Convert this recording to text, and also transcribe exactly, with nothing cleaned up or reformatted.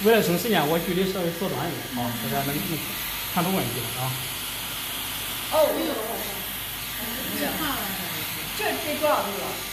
为了省时间，我距离稍微缩短一点啊，大家能能看懂问题了啊。 哦，这这多少度了？